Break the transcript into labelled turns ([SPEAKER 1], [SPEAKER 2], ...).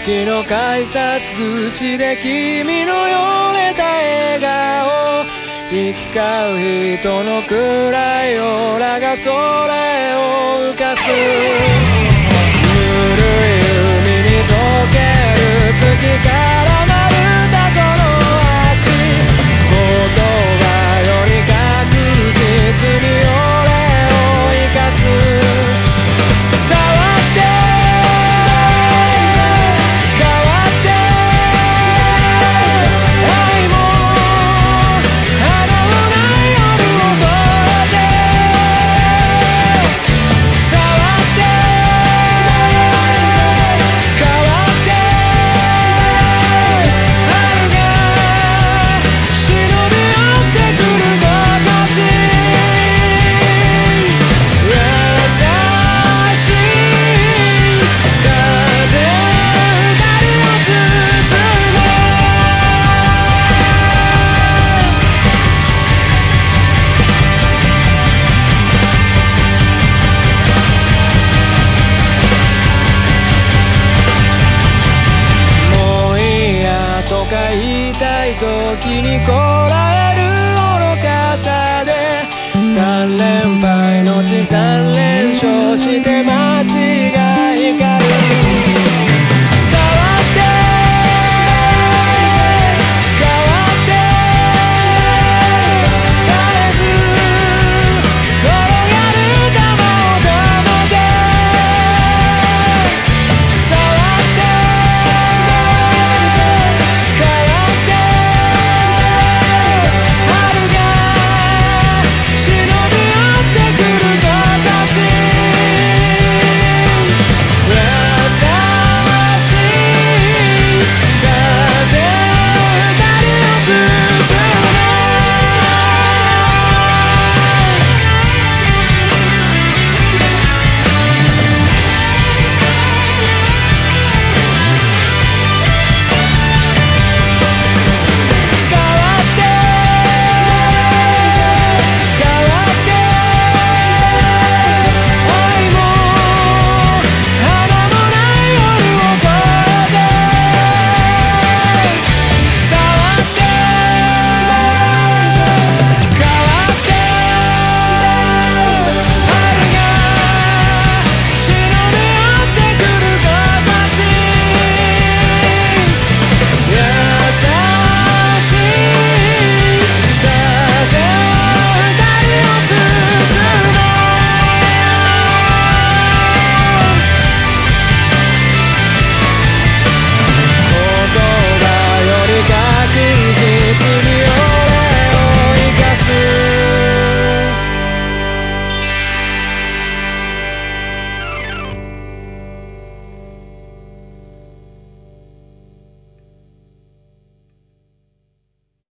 [SPEAKER 1] 駅の改札口で君のよれた笑顔、行き交う人の暗いオーラがそれを浮かす。ぬるい海に溶ける月から丸太この足、言葉より確実に俺を生かす。触って変わって愛も花もない夜を越えて、触って変わって愛が忍び寄ってくる心地、優しい風二人を包む。もういいやとか言いたい時にこらえる愚かさで、3連敗のち3連勝して街が光